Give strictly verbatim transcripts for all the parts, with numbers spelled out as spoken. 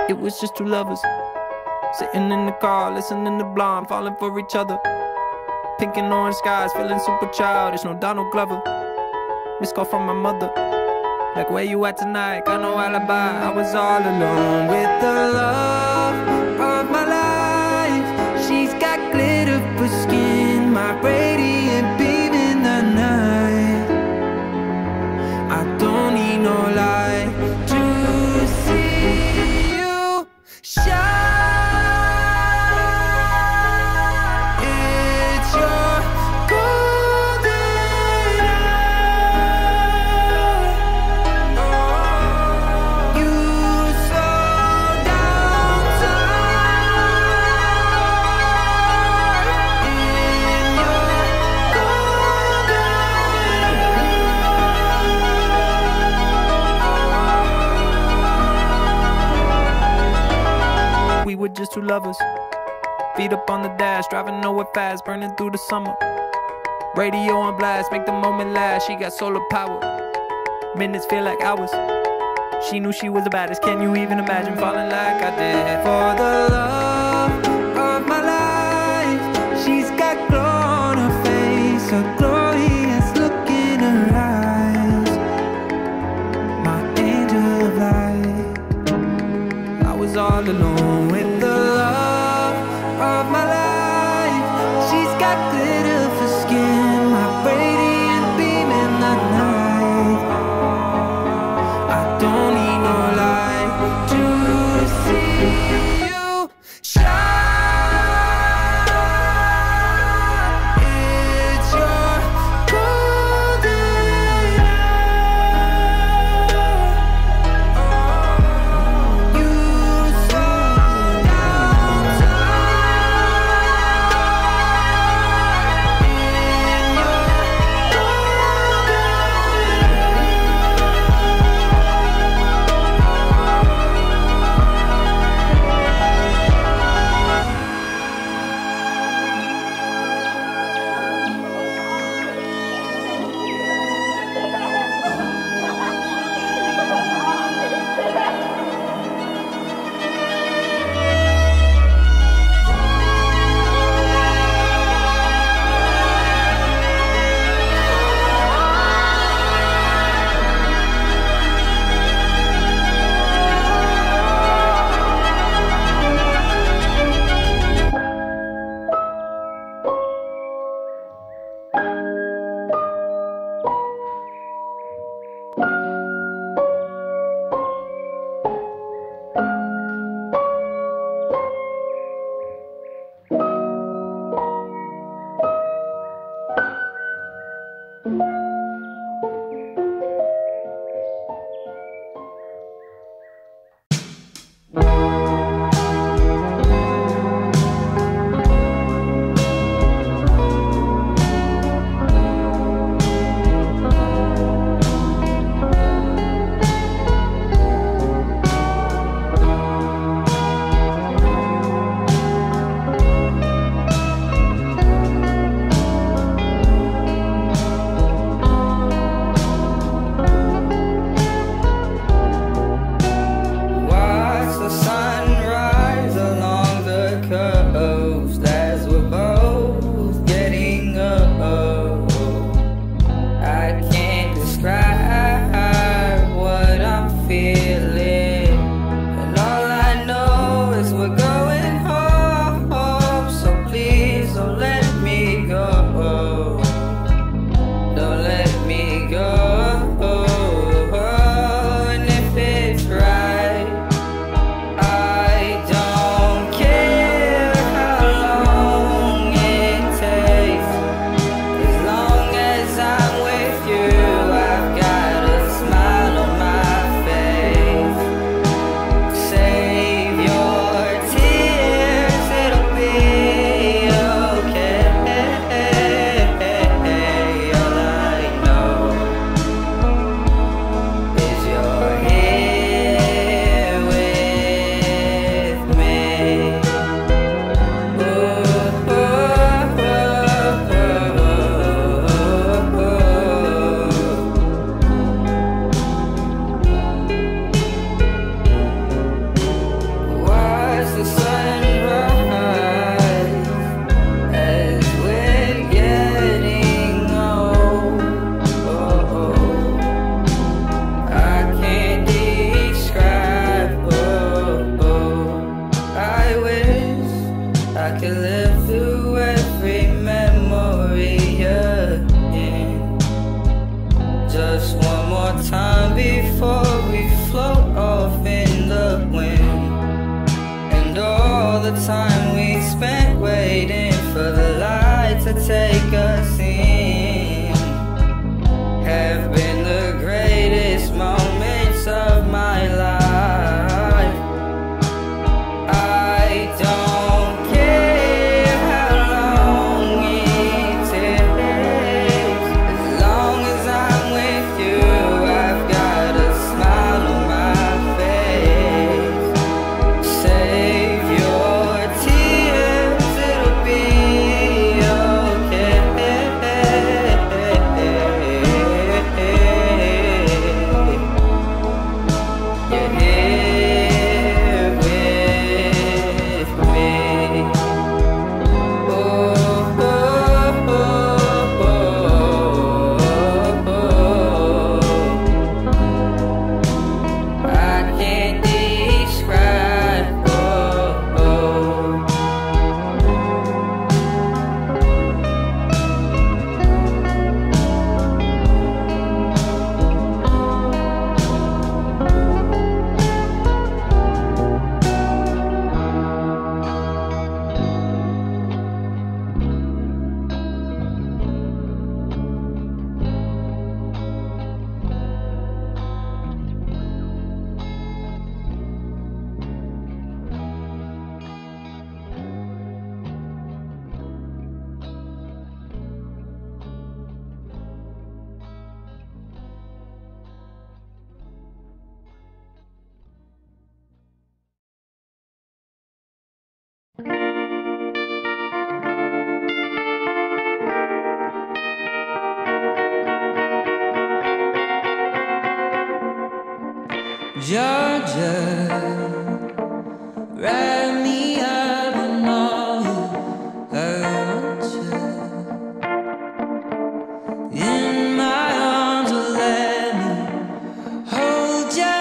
It was just two lovers sitting in the car, listening to Blonde, falling for each other. Pink and orange skies, feeling super childish, no Donald Glover. Missed call from my mother, like, where you at tonight? Got no alibi. I was all alone with the love of my life. She's got glitter for skin, my radiant beam in the night. I don't need no light to see you shine. We were just two lovers, feet up on the dash, driving nowhere fast, burning through the summer. Radio on blast, make the moment last. She got solar power, minutes feel like hours. She knew she was the baddest. Can you even imagine falling like I did? For the love of my life, she's got glow on her face, a glorious look in her eyes. My angel of light. I was all alone with the love of my life. She's got glitter for skin, my radiant beam in the night. I don't need no light to see you shine. It's your golden hour. You slow down the sun. time we spent waiting for the light to take us in have been the greatest moments of my life. I don't care how long it takes, as long as I'm with you, I've got a smile on my face. Save your tears, it'll be okay. You're here with me. Oh, oh, oh, oh, oh. I can't describe. Oh, oh. Georgia, wrap me up in all you hurt you. In my arms, will let me hold ya.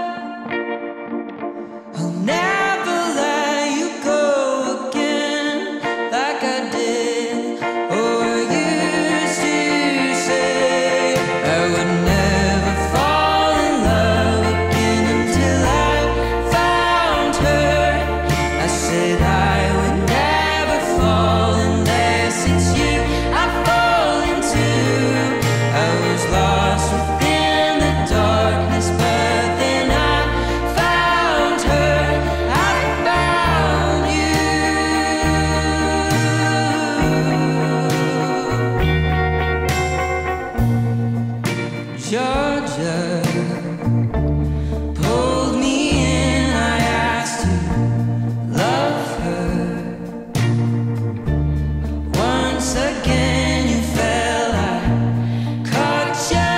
I'll never let you go again like I did or used to say. I would never fall in love again until I found her. I said I would never fall unless it's you I fall into. I was lost within the darkness, but then I found her. I found you. Georgia pulled me in, I asked to love her. Once again you fell, I caught ya.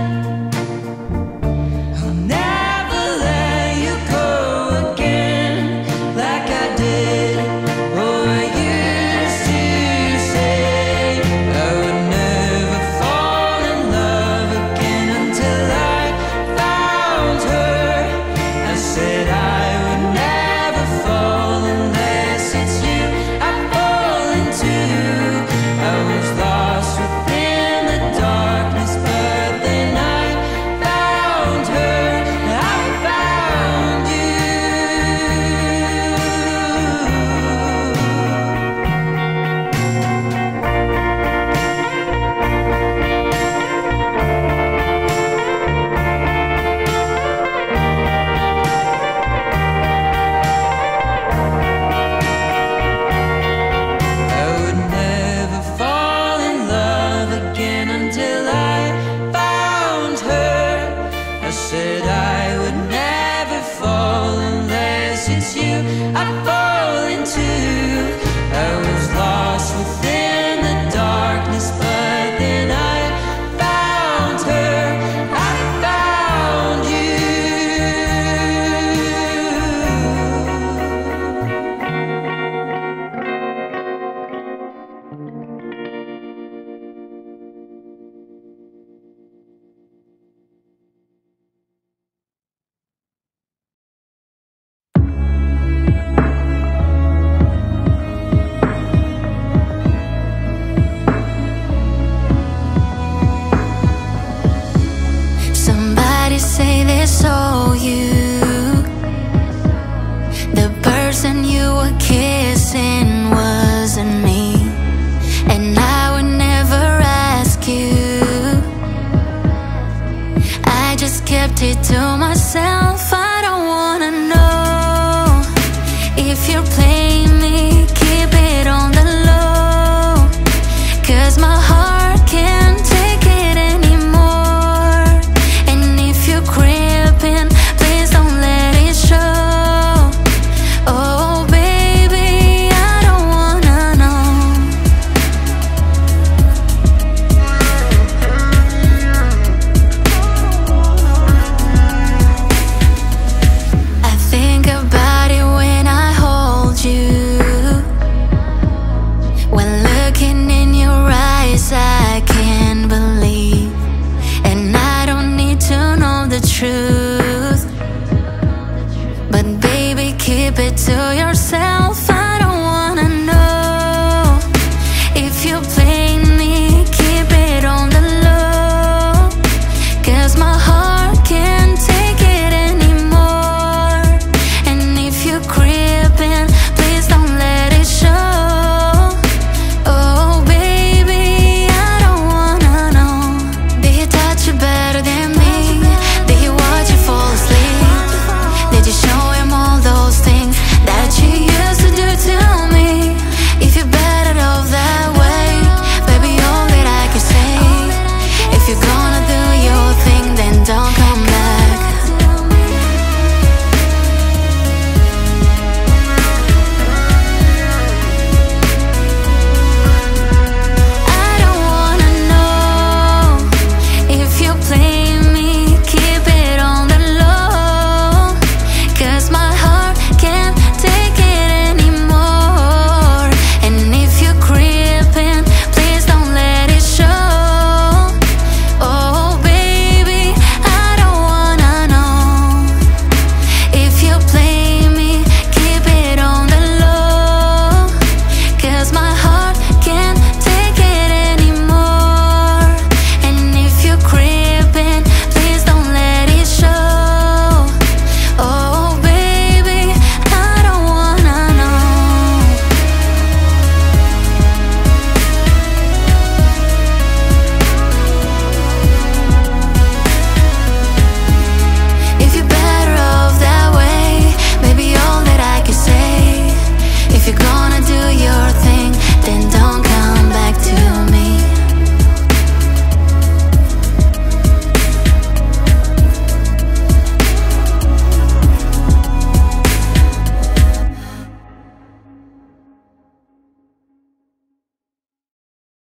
I'll never let you go again like I did or used to say. I would never fall in love again until I found her. I said I would never fall unless it's you I fall into. I was lost within the darkness, but then I found her. I found you. I would never fall in love again until I found her. I said I would never fall unless it's you I fall into. I was lost within the darkness, but then I found her. I found you. person you were kissing wasn't me, and I would never ask you. I just kept it to myself. I don't wanna know if you're playing me. Keep it on the low, 'cause my heart can't take it anymore. And if you're creeping, please don't let it show. Oh baby, I don't wanna know. I think about it when I hold you. When looking in your eyes, I can't believe. And I don't need to know the truth, but baby, keep it to yourself.